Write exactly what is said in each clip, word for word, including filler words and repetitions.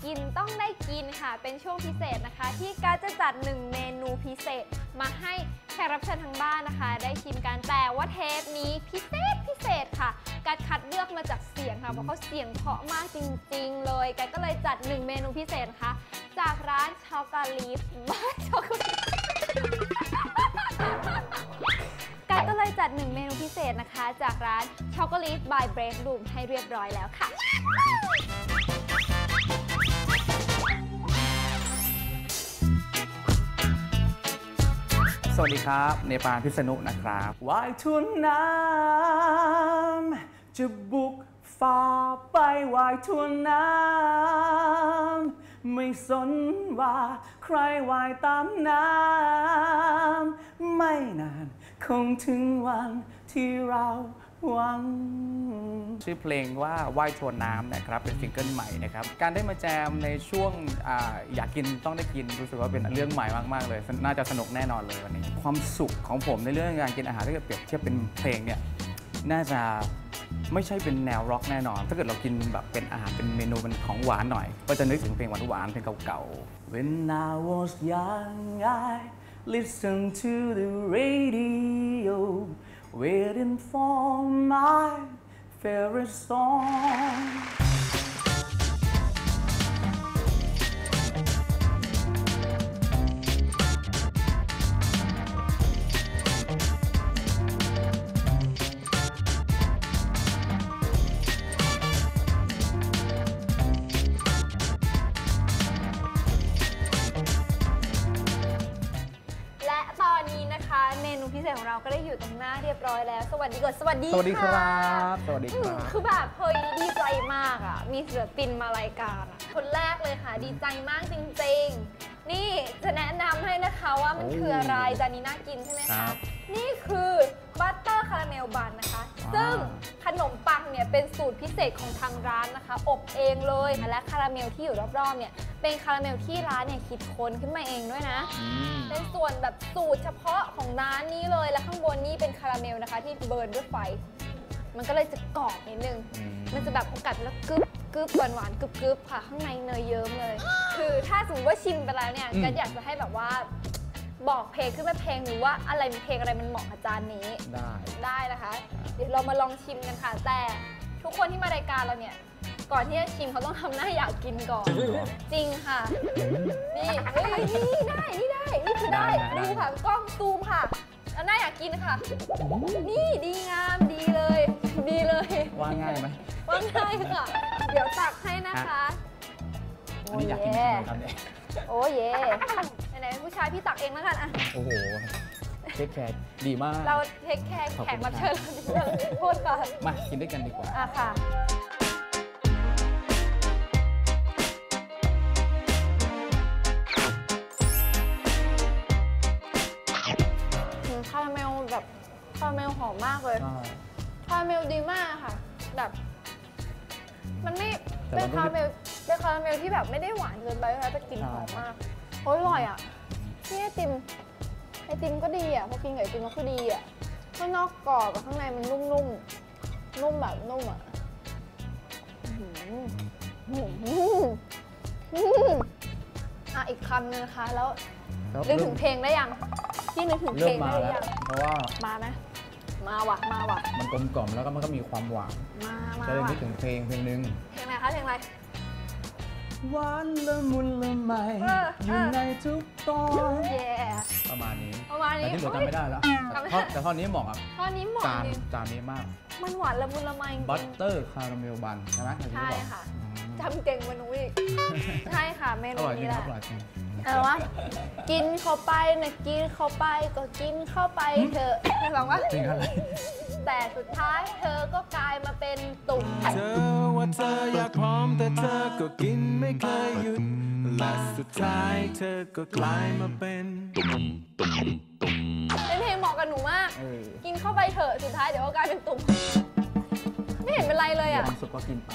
กินต้องได้กินค่ะเป็นช่วงพิเศษนะคะที่การจะจัดหนึ่งเมนูพิเศษมาให้แขกรับเชิญทางบ้านนะคะได้ชิมกันแต่ว่าเทปนี้พิเศษพิเศษค่ะการคัดเลือกมาจากเสียงค่ะเพราะเขาเสียงเพราะมากจริงๆเลยการก็เลยจัดหนึ่งเมนูพิเศษนะคะจากร้านช็อกโกแลตบ้านช็อกโกแลตการก็เลยจัดหนึ่งเมนูพิเศษนะคะจากร้านช็อกโกแลต by Break Room ให้เรียบร้อยแล้วค่ะสวัสดีครับเนปาลพิษณุนะครับว่ายทวนน้ำจะบุกฝ่าไปว่ายทวนน้ำไม่สนว่าใครว่ายตามน้ำไม่นานคงถึงวันที่เราหวังชื่อเพลงว่าว่ายทวนน้ำนะครับเป็นซิงเกิลใหม่นะครับการได้มาแจมในช่วง อ, อยากกินต้องได้กินรู้สึกว่าเป็นเรื่องใหม่มากๆเลยน่าจะสนุกแน่นอนเลยวันนี้ความสุขของผมในเรื่องการกินอาหารถ้าเกิดเปรียบเทียบเป็นเพลงเนี่ยน่าจะไม่ใช่เป็นแนวร็อกแน่นอนถ้าเกิดเรากินแบบเป็นอาหารเป็นเมนูเป็นของหวานหน่อยก็จะนึกถึงเพลงหวานๆเพลงเก่าๆ When I was young I listened to the radio waiting for my favorite song เมนูพิเศษของเราก็ได้อยู่ตรงหน้าเรียบร้อยแล้วสวัสดีก่อนสวัสดีค่ะสวัสดีครับสวัสดีครับคือแบบเฮ้ยดีใจมากอ่ะมีศิลปินมารายการอ่ะคนแรกเลยค่ะดีใจมากจริงๆนี่จะแนะนำให้นะคะว่ามันคืออะไรจานนี้น่ากินใช่ไหมคะนี่คือบัตเตอร์คาราเมลบันนะคะซึ่งขนมปังเนี่ยเป็นสูตรพิเศษของทางร้านนะคะอบเองเลยและคาราเมลที่อยู่รอบๆเนี่ยเป็นคาราเมลที่ร้านเนี่ยคิดค้นขึ้นมาเองด้วยนะเป็นส่วนแบบสูตรเฉพาะของร้านนี้เลยและข้างบนนี่เป็นคาราเมลนะคะที่เบิร์นด้วยไฟมันก็เลยจะกรอบนิดนึงมันจะแบบกัดแล้วกึบกึบหวานหวานกึบกึบค่ะข้างในเนยเยิ้มเลยคือถ้าสมมติว่าชิมไปแล้วเนี่ยก็อยากจะให้แบบว่าบอกเพลงขึ้นมาเพลงหรือว่าอะไรเพลงอะไรมันเหมาะกับจานนี้ได้ได้นะคะเดี๋ยวเรามาลองชิมกันค่ะแต่ทุกคนที่มารายการเราเนี่ยก่อนที่จะชิมเขาต้องทำหน้าอยากกินก่อนจริงค่ะนี่เฮ้ยนี่ได้นี่ได้นี่คือได้ดูค่ะกล้องซูมค่ะแล้วหน้าอยากกินค่ะนี่ดีงามดีเลยดีเลยว่าง่ายไหมว่าง่ายค่ะเดี๋ยวตักให้นะคะอันนี้อยากกินครับเนี่ยโอ้เย่ไหนๆเป็นผู้ชายพี่ตักเองแล้วกันอ่ะโอ้โหเทคแคร์ดีมากเราเทคแคร์แขกรับเชิญเราพูดก่อนมากินด้วยกันดีกว่าอ่ะค่ะคาราเมลแบบคาราเมลหอมมากเลยคาราเมลดีมากค่ะแบบมันไม่เป็นคาราเมลเป็นคาราเมลที่แบบไม่ได้หวานเกินไปนะคะแต่กลิ่นหอมมากโอ้ยอร่อยอ่ะที่ไอติมไอติมก็ดีอ่ะพอกินกับไอติมก็คือดีอ่ะข้างนอกกรอบข้างในมันนุ่มๆนุ่มแบบนุ่มอ่ะอ่ะอีกคำนึงนะคะแล้วนึกถึงเพลงได้ยังพี่นึกถึงเพลงได้ยังเพราะว่ามาไหมมาว่ะมาว่ะมันกลมกล่อมแล้วก็มันก็มีความหวานมามาก็เลยนึกถึงเพลงเพลงนึงเพลงอะไรคะเพลงอะไรหวานละมุนละไมอยู่ในทุกตอนประมาณนี้ประมาณนี้แต่ที่เหลือจำไม่ได้แล้วแต่ท่อนนี้เหมาะกับท่อนนี้เหมาะจานจานนี้มากมันหวานละมุนละไมบัตเตอร์คาราเมลบันใช่ไหมใช่ค่ะจำเก่งกว่าหนูอีกใช่ค่ะเมนูนี้แหละเออว่ากินเข้าไปนะกินเข้าไปก็กินเข้าไปเถอะหวังว่าแต่สุดท้ายเธอก็กลายมาเป็นตุ่มเธอว่าเธออยากพร้อมแต่เธอก็กินไม่เคยหยุดและสุดท้ายเธอก็กลายมาเป็นตุ่มตุ่มตุ่มเป็นเพลงเหมาะกับหนูมากกินเข้าไปเถอะสุดท้ายเดี๋ยวก็กลายเป็นตุ่มไม่เห็นเป็นไรเลยอ่ะสุดก็กินไป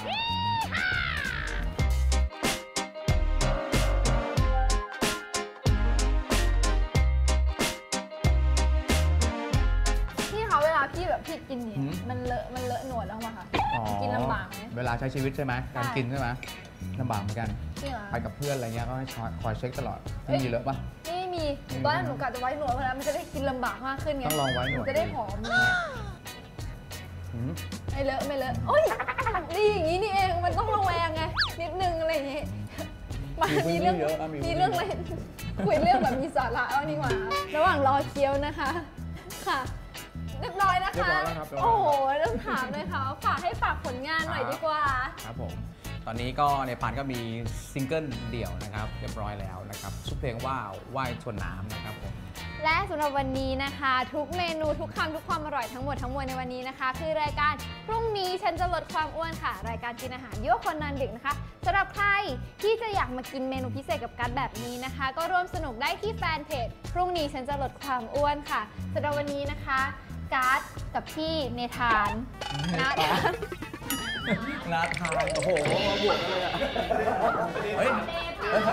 พี่แบบพี่กินเนี่ยมันเลอะมันเลอะหนวดแล้วมาค่ะกินลำบากไหมเวลาใช้ชีวิตใช่ไหมการกินใช่ไหมลำบากเหมือนกันจริงเหรอไปกับเพื่อนอะไรเงี้ยก็ให้คอยเช็คตลอดไม่มีเลอะปะนี่มีตอนแรกหนูกะจะไว้หนวดเพราะนั้นมันจะได้กินลำบากมากขึ้นไงต้องลองไว้หนวดจะได้ผอมอืมไม่เลอะไม่เลอะโอ้ยดีอย่างนี้นี่เองมันต้องระแวงไงนิดนึงอะไรอย่างงี้มามีเรื่องมีเรื่องอะไรคุยเรื่องแบบมีสาระบ้างดีกว่าระหว่างรอเคี้ยวนะคะค่ะเรียบร้อยนะคะ โอ้โหต้องถามเลยค่ะฝากให้ฝากผลงานหน่อยดีกว่าครับผมตอนนี้ก็ในปานก็มีซิงเกิลเดี่ยวนะครับเรียบร้อยแล้วนะครับชื่อเพลงว่าว่ายทวนน้ำนะครับผมและสำหรับวันนี้นะคะ ทุกเมนูทุกคำทุกความอร่อยทั้งหมดทั้งมวลในวันนี้นะคะ คือรายการพรุ่งนี้ฉันจะลดความอ้วนค่ะ รายการกินอาหารยั่วคนนอนดึกนะคะสำหรับใครที่จะอยากมากินเมนูพิเศษกับกัสแบบนี้นะคะ ก็ร่วมสนุกได้ที่แฟนเพจพรุ่งนี้ฉันจะลดความอ้วนค่ะสำหรับวันนี้นะคะกัสกับพี่เนธานนะนาทานโอ้โหมาบวกกันเลยอ่ะเฮ้ยเฮ้ย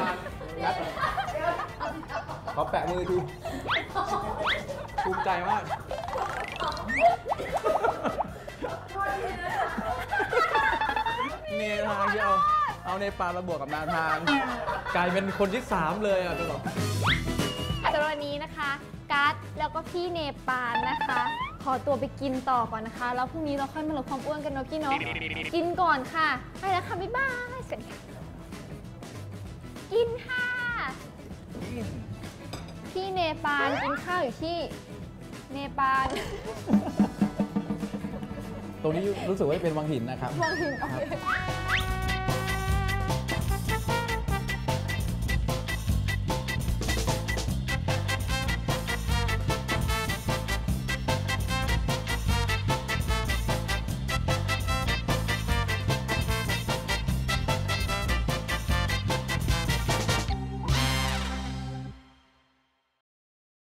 ขอแปะมือทีภูมิใจมากเนทานที่เอาเอาในปลามาบวกกับนาทานกลายเป็นคนที่สามเลยอ่ะจะบอกสำหรับวันนี้นะคะกัสแล้วก็พี่เนปาลนะคะ ขอตัวไปกินต่อก่อนนะคะ แล้วพรุ่งนี้เราค่อยมาลดความอ้วนกันเนาะพี่เนาะกินก่อนค่ะไปแล้วค่ะบ๊ายบายสวัสดีค่ะกินค่ะพี่เนปาลกินข้าวอยู่ที่เนปาลตรงนี้รู้สึกว่าเป็นวังหินนะครับมองเห็นโอเค